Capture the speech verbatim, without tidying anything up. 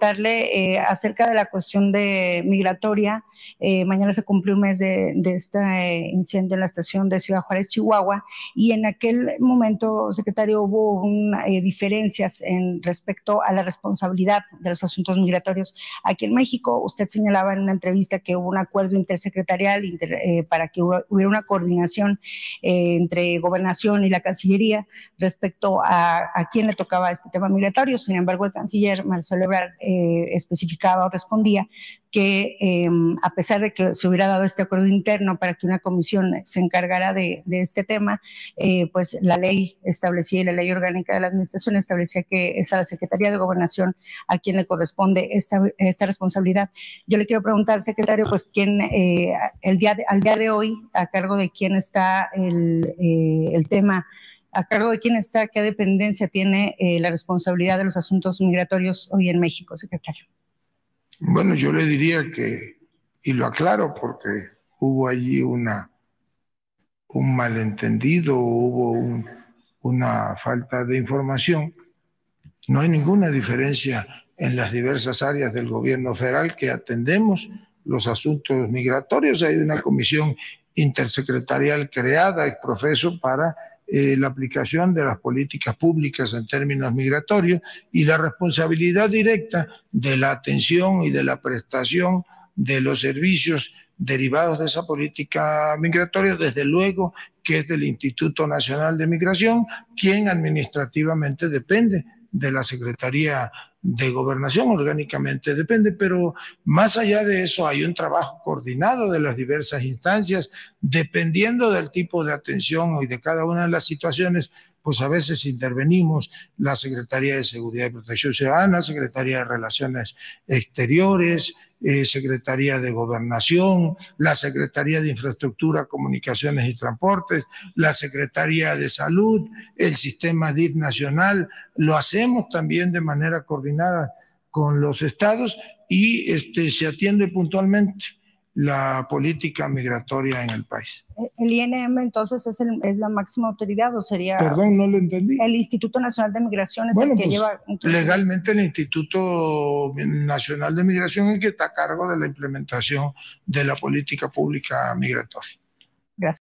preguntarle eh, acerca de la cuestión de migratoria. Eh, mañana se cumple un mes de, de este eh, incendio en la estación de Ciudad Juárez, Chihuahua, y en aquel momento, secretario, hubo una, eh, diferencias en respecto a la responsabilidad de los asuntos migratorios aquí en México. Usted señalaba en una entrevista que hubo un acuerdo intersecretarial inter, eh, para que hubiera una coordinación eh, entre Gobernación y la Cancillería respecto a, a quién le tocaba este tema migratorio. Sin embargo, el canciller Marcelo Ebrard eh, especificaba o respondía que eh, a pesar de que se hubiera dado este acuerdo interno para que una comisión se encargara de, de este tema, eh, pues la ley establecía y la ley orgánica de la administración establecía que es a la Secretaría de Gobernación a quien le corresponde esta, esta responsabilidad. Yo le quiero preguntar, secretario, pues quién, eh, el día de, al día de hoy, a cargo de quién está el, eh, el tema, a cargo de quién está, qué dependencia tiene eh, la responsabilidad de los asuntos migratorios hoy en México, secretario. Bueno, yo le diría que, y lo aclaro porque hubo allí una, un malentendido, hubo un, una falta de información. No hay ninguna diferencia en las diversas áreas del gobierno federal que atendemos los asuntos migratorios. Hay una comisión intersecretarial creada ex profeso para eh, la aplicación de las políticas públicas en términos migratorios y la responsabilidad directa de la atención y de la prestación de los servicios derivados de esa política migratoria, desde luego que es del Instituto Nacional de Migración, quien administrativamente depende de la Secretaría de Gobernación, orgánicamente depende, pero más allá de eso hay un trabajo coordinado de las diversas instancias, dependiendo del tipo de atención y de cada una de las situaciones, pues a veces intervenimos la Secretaría de Seguridad y Protección Ciudadana, Secretaría de Relaciones Exteriores, eh, Secretaría de Gobernación, la Secretaría de Infraestructura, Comunicaciones y Transportes, la Secretaría de Salud, el Sistema D I F nacional. Lo hacemos también de manera coordinada con los estados y este, se atiende puntualmente la política migratoria en el país. ¿El I N M entonces es, el, es la máxima autoridad o sería? Perdón, no lo entendí. El Instituto Nacional de Migración es bueno, el que pues, lleva... Entonces, legalmente el Instituto Nacional de Migración es el que está a cargo de la implementación de la política pública migratoria. Gracias.